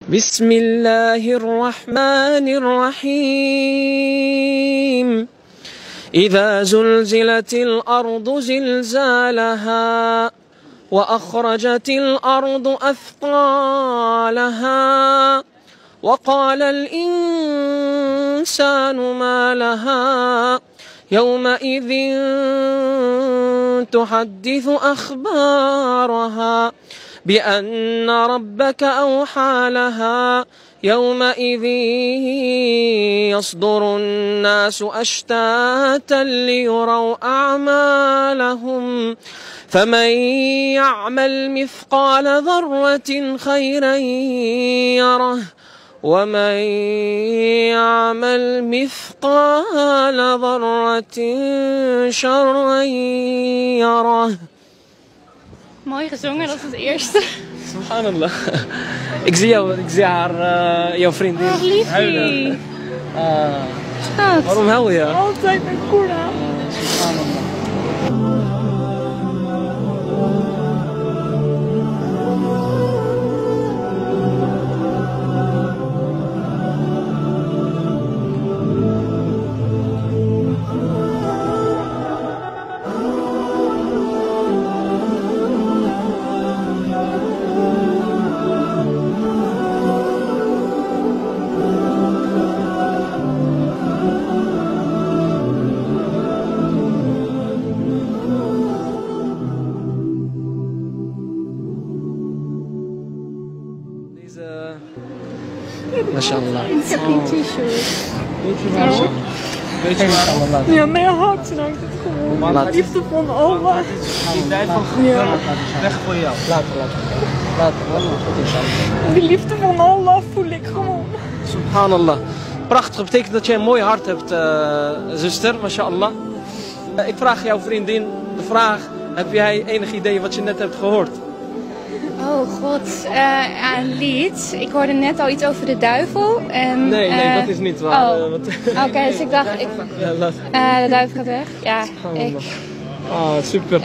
بسم الله الرحمن الرحيم إذا زلزلت الأرض زلزالها وأخرجت الأرض أثقالها وقال الإنسان ما لها يومئذ تحدث أخبارها بأن ربك أوحى لها يومئذ يصدر الناس أشتاتا ليروا أعمالهم فمن يعمل مثقال ذرة خيرا يره ومن يعمل مثقال ذرة شرا يره. Mooi gezongen, dat is het eerste. Subhanallah. Ik zie jouw vriendin huilen. Schat. Waarom huil je? Altijd met Koera. Subhanallah. Mashallah. Ik heb geen t-shirt. Weet je waarom? Ja, mijn hart raakt het gewoon. Liefde van Allah. Die tijd van weg voor jou. Later. De liefde van Allah voel ik gewoon. Subhanallah. Prachtig, dat betekent dat jij een mooi hart hebt, zuster, mashallah. Ik vraag jouw vriendin de vraag, heb jij enig idee wat je net hebt gehoord? Oh god, een lied. Ik hoorde net al iets over de duivel. En, Nee, dat is niet waar. Oké, dus ik dacht, de duivel gaat weg. Ja, super.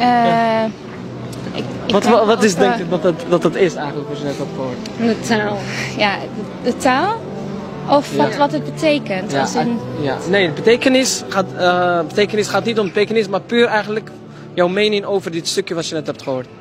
Wat is denk je dat het is eigenlijk, wat je net hebt gehoord? De taal. Ja, de taal? Of wat het betekent? Ja, als in... Nee, de betekenis gaat niet om betekenis, maar puur eigenlijk jouw mening over dit stukje wat je net hebt gehoord.